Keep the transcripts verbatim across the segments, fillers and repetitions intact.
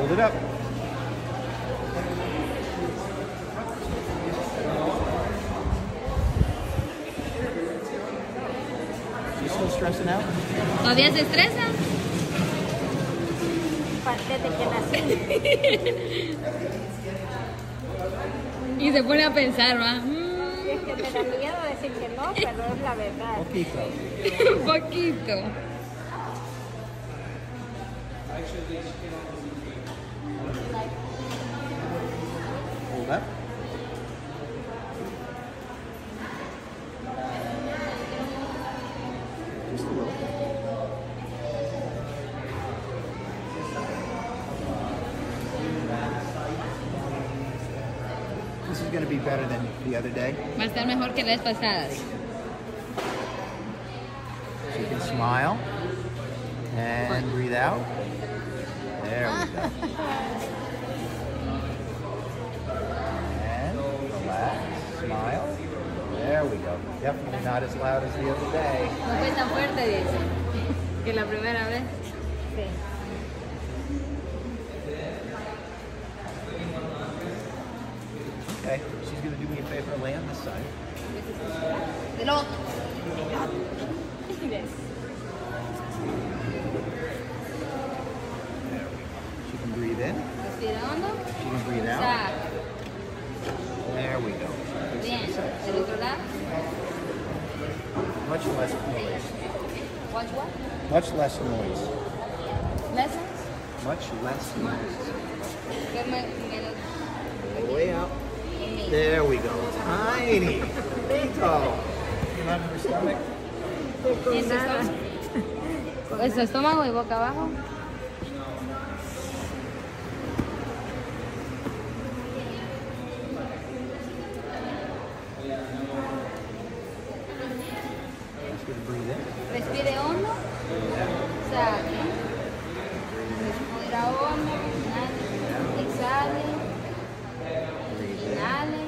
Hold it up. You still stressing out? ¿Todavía se estresa? Desde que nací. Y se pone a pensar, ¿va? Sí, es que me da miedo decir que no, pero es la verdad. Poquito. Un poquito. Hold up. Just a little. This is going to be better than the other day. Va a estar mejor que las pasadas. So you can smile and breathe out. There we go. And relax, smile. There we go. Definitely not as loud as the other day. No fue tan fuerte, dice, que la primera vez. Sí. Okay, she's going to do me a favor and lay on this side. Del otro. There we go. She can breathe in. Respira hondo. She can breathe out. Exacto. There we go. Bien. Del otro lado. Much less noise. Watch what? Much less noise. Lessons. Much less noise. Que me, me lo... Way out. There we go. Tiny. Little. You have your stomach? ¿Y su estómago? ¿Es su estómago y boca abajo? Just gonna breathe in. Respire hondo. Exacto. Respira hondo. Inhale. Exhale. Inhale.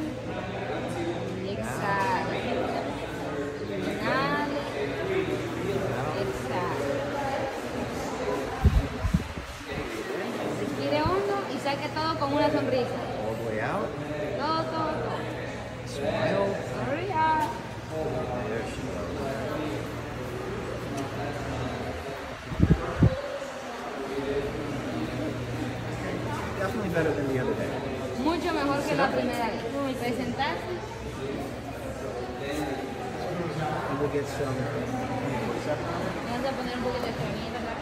Exhale. Inhale. Exhale. Respire hondo y saque todo con una sonrisa. All the way out. Todo, todo, todo. Smile. Sonría. There she goes. Definitely better than the other day. Mucho mejor que la primera vez. Presentarse. And we'll get some. Vamos a poner un poquito de cremita, ¿verdad?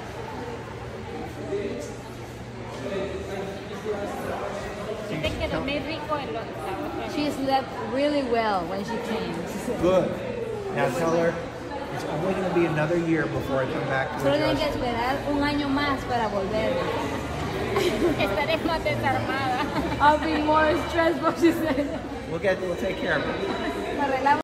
Dice que dormí rico en los sábados. She slept really well when she came. Good. Now tell her it's only going to be another year before I come back to Solo tienen que adjust. esperar un año más para volver. Estaré más desarmada. I'll be more stressed, but she said. We'll get. We'll take care of it. Arreglamos.